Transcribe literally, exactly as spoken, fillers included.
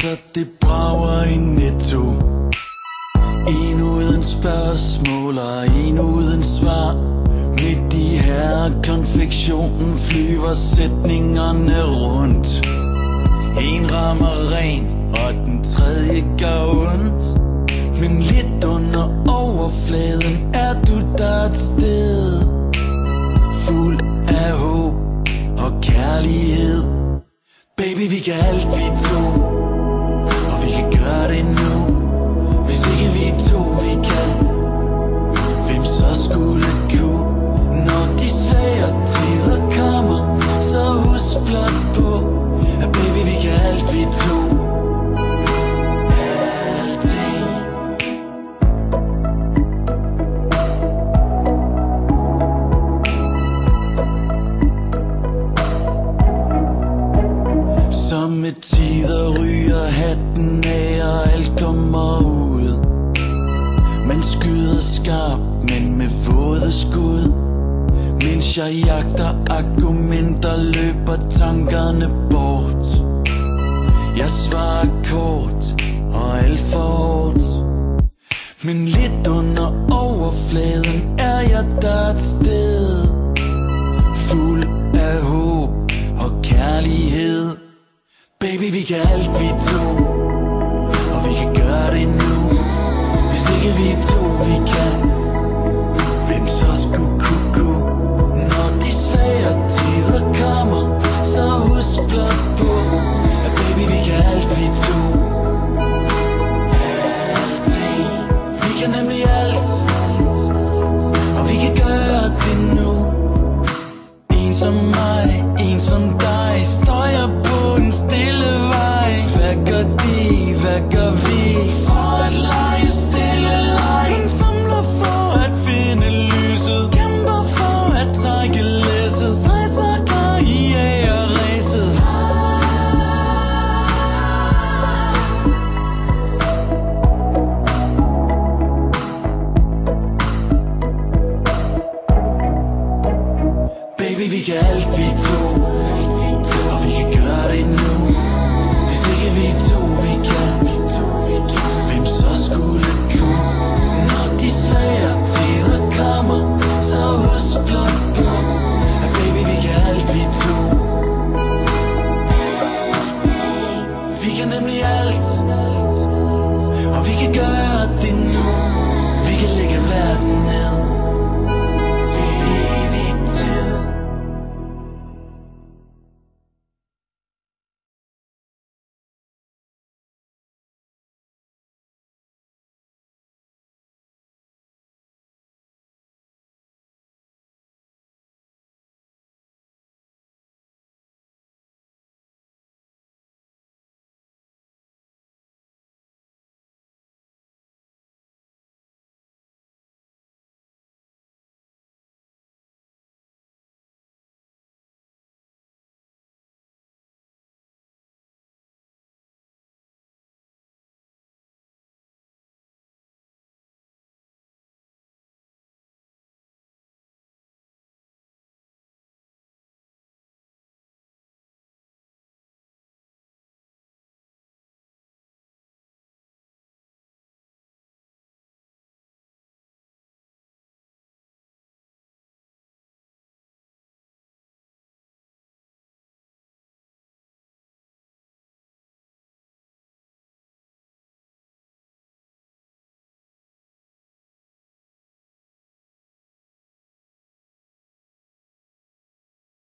så det brager i Netto. En uden spørgsmål og en uden svar. Midt i her konfektionen flyver sætningerne rundt. En rammer rent, og den tredje gør ondt. Men lidt under overfladen er du der et sted, fuld af håb og kærlighed. Baby, vi kan alt vi to, og vi kan gøre det nu. Hvis ikke vi to vi kan, hvem så skulle kunne? Når de svære tider kommer, så husk blot på, at baby, vi kan alt vi to. Alting. Som med tider ryger hatten af, og alt kommer ud. Man skyder skarpt, men med våde skud. Mens jeg jagter argumenter, løber tankerne bort. Jeg svarer kort og alt for hårdt. Men lidt under overfladen er jeg der et sted, fuld af håb og kærlighed. Baby, vi kan alt vi to,